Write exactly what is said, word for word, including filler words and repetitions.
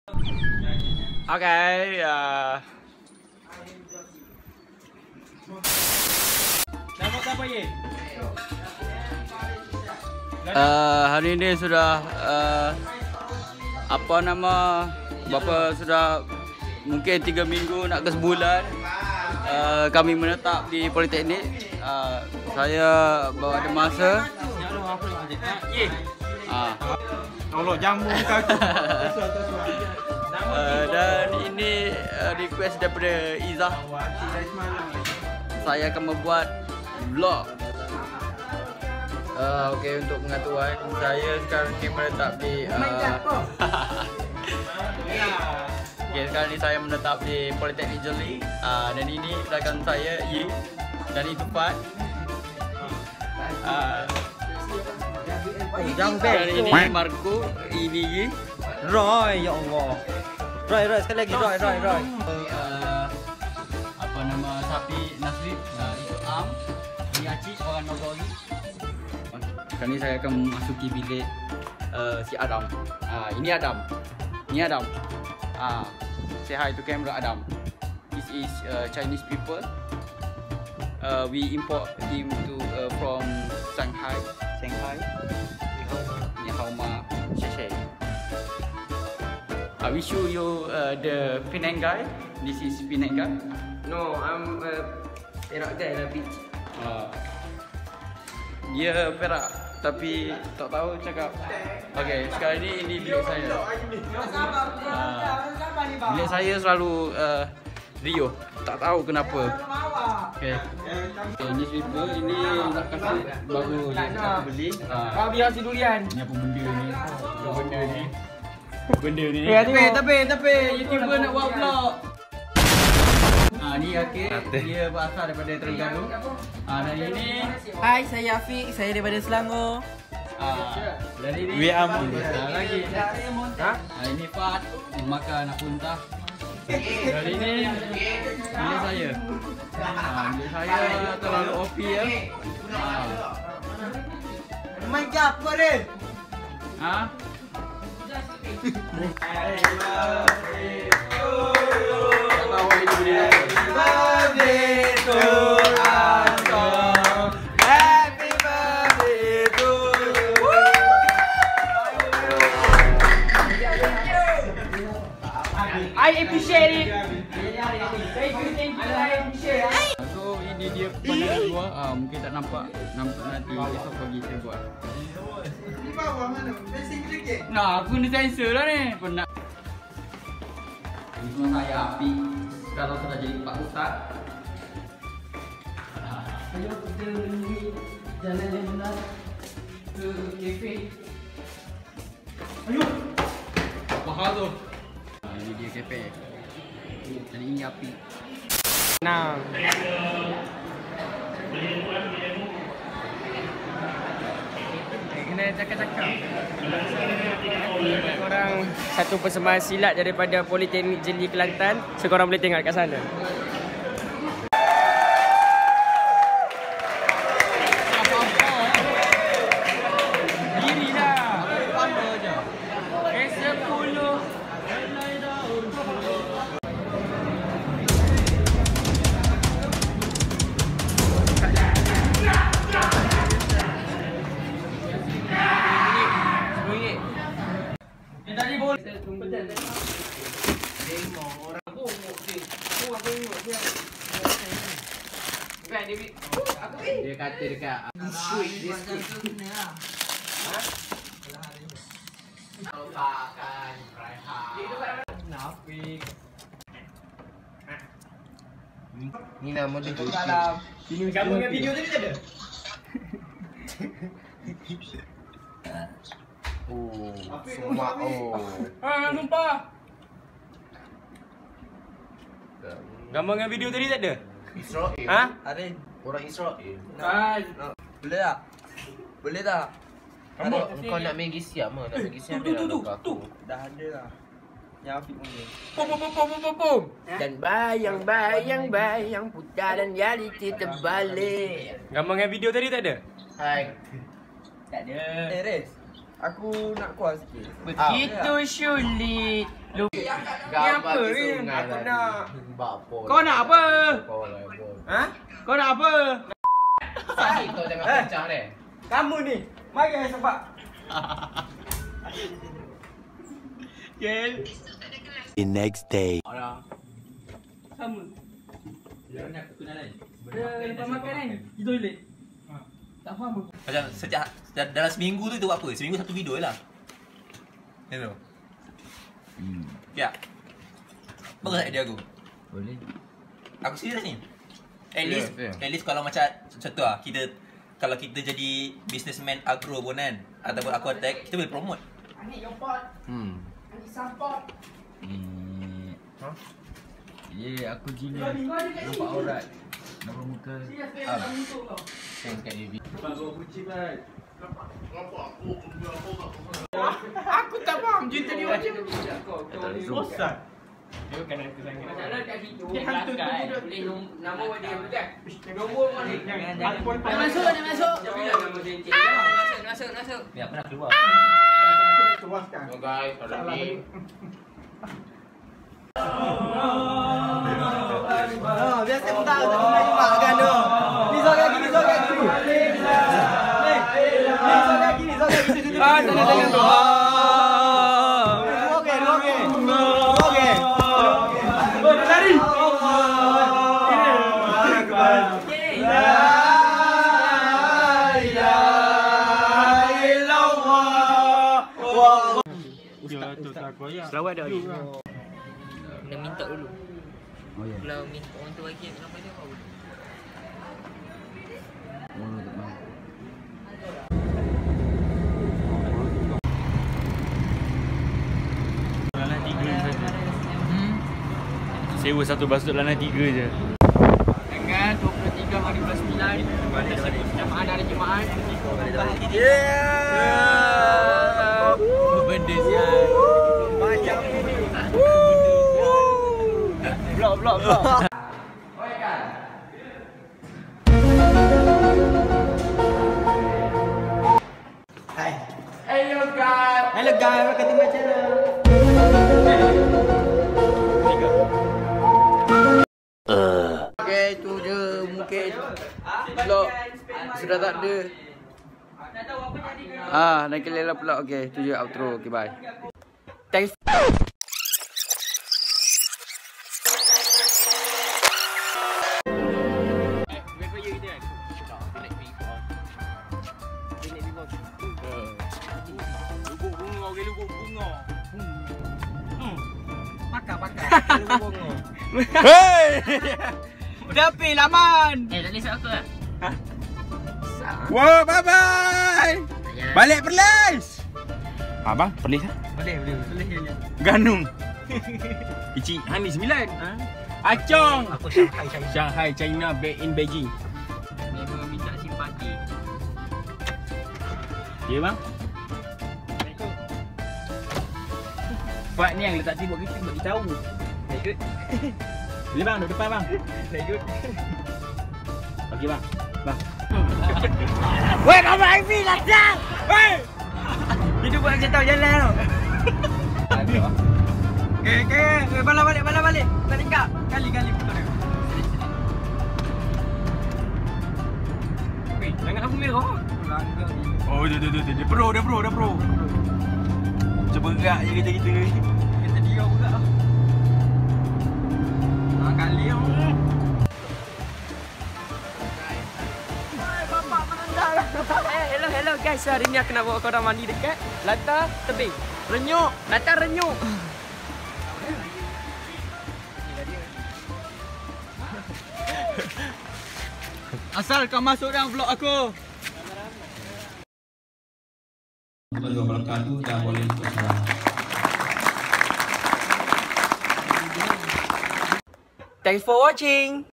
Okay, uh... Nama siapa ye? Uh, hari ini sudah uh, apa nama Bapa sudah mungkin tiga minggu nak ke sebulan uh, kami menetap di Politeknik. Uh, saya bawa ada masa. Ah. Tolong jamu kaki. Uh, dan ini uh, request daripada Izzah. Saya akan membuat vlog. Uh, Okey, untuk pengetahuan, saya sekarang ni menetap di uh, okay, sekarang ni saya menetap di Politeknik Jeli. Uh, dan ini rakan saya Yi dan itu Fat. Uh, dan ini Marco, ini Yi. Roy, ya Allah. Roy, Roy sekali lagi, Roy, Roy, Roy. Uh, apa nama sapi Nasrib, uh, itu Am, ini Acik, orang Nogori. Sekarang ni saya akan memasuki bilik uh, si Adam. Uh, ini Adam, ini Adam. Uh, say hi to camera, Adam. This is uh, Chinese people. Uh, we import him to uh, from Shanghai. Shanghai. Ni hao ma, xie xie. I will show you uh, the Penang guy. This is Penang guy. No, I'm a Perak guy lah, bitch. Uh, dia Perak tapi tak tahu cakap. Okay, sekarang ni ini bilik saya. Uh, bilik saya selalu uh, Rio. Tak tahu kenapa. Okay. Okay, ini sweeper ini nak kasih baru nak beli. Kau biar si durian. Ni apa benda ni? Apa benda ni? Benda ni. Eh, tapi tapi tapi YouTuber nak buat vlog. Ah, ni akhir dia berasal daripada Terengganu. Ah, dan ini Hai, saya Afiq, saya daripada Selangor. ah, dan ini We am lagi. Ha? Ah, ini Fat makan nak muntah. Dan ini bilik saya. Ah, bilik saya terlalu O P ya. Ah. Main apa dia? Ah. I appreciate it. Thank you, thank you, I appreciate it. So ini dia pandangan luar. Ah, mungkin tak nampak. Nampak nanti esok pagi saya buat. Nah, aku ni sensor lah ni. Penat. Ini saya api. Kalau sudah jadi Pak Ustaz. Ayo kita menemui jalan yang benar ke kafe. Ayo. Apa hal tu? Ah, ini dia kafe. Dan ini api. Nah. Kena cakap-cakap. Korang satu persembahan silat daripada Politeknik Jeli Kelantan. So korang boleh tengok kat sana. Dia kata dekat Ni nama dia tu. Sini gambar dengan video tadi tak ada? Oh, semua oh. Ah, sumpah. Gambar dengan video tadi tak ada? Israel. Ha? Ada orang Israel. Ah, Boleh tak? Boleh tak? Kamu Kau nak main siap mah, nak main siap. Tu tu tu tu. Dah ada lah. Yang Afiq punya. Pum pum pum pum pum pum. Dan bayang bayang bayang putaran realiti terbalik. Gambar dengan video tadi tak ada? Hai. Tak ada. Eh Rez, aku nak kuas sikit. Begitu sulit Apa ni? Aku nak. Kau nak apa? Ha? Kau nak apa? Sakit tu jangan pecah deh. Kamu ni. Mari saya sebab. Gel. The next day. Sama. Dia nak kenalan. Lepas makan kan? Di toilet. Tak faham aku. Macam setiap dalam seminggu tu tu buat apa? Seminggu satu video je lah. Ya tu. Hmm. Ya. Bagus tak idea aku? Boleh. Aku serius ni. At least, Yeah, yeah. at least kalau macam macam tu lah, kita kalau kita jadi businessman agro pun kan, ataupun aku attack, kita boleh promote. Hmm. Ni. Ha? Ya, aku gini. Nampak aurat. Nampak muka. Ah. Tengok kat dia. Aku tak faham cerita dia macam Bosan. dia kena aku sangat. Masalah kat situ. Dia hantu tu boleh nama wajib kan? Betul. Nombor mana? Jangan. Nak masuk, nak masuk. Tapi dah nama cincin. Masuk, masuk, masuk. Ni aku nak keluar. Tuaskan. Oh guys, ada ni. Oh, biasa mudah tak boleh makan tu. Ni sok kaki, ni sok kaki. Ni. Ni sok kaki, ni sok kaki. Ah, jangan jangan. Okey, okey. Okey. Lari. Selawat dah. Kena minta dulu. Oh ya. Kalau minta orang tu bagi sampai dia apa boleh. Oh, tak mau. Lanai tiga saja. Sewa satu basut lanai tiga je. Dengan dua puluh tiga hari bulan sembilan pada satu jemaah dari jemaah. Yeah. Benda sial. Macam ni. Blok, blok, blok. Hai. Hello guys. Hello guys, welcome to my channel. Okey, tu je mungkin vlog sudah tak ada. Ah, nak kelihatan pula. Okey, tu je outro. Okey, bye. Thanks. Udah pil aman. Eh, tak boleh aku lah. Wow, bye bye. Balik Perlis. Abang, Perlis ah? Boleh, boleh. Boleh je. Ganung. Ichi Hani sembilan. Ha? Acong. Aku Shanghai saya. Shanghai, China, back in Beijing. Memang minta simpati. Ya bang? Pak ni yang letak sibuk kita bagi tahu. Good. Boleh bang, duduk depan bang. Good. Okey bang. Bang. Weh, kamu I P lah dah. Weh. Hidup buat macam tahu jalan tau. Okey, okey. Balik balik, balik balik. Tak tinggal. Kali-kali putar dia. Weh, jangan lampu merah. Oh, dia dia dia dia pro, dia pro, dia pro. Cuba gerak je kita-kita ni. Kita dia pula. Ah, kali yang. Eh, hello hello guys. Hari ni aku nak bawa korang mandi dekat Lantar Tebing. Renyuk, Lantar Renyuk. Asal kau masuk dalam vlog aku. Warahmatullahi wabarakatuh dan waalaikumsalam. Thanks for watching.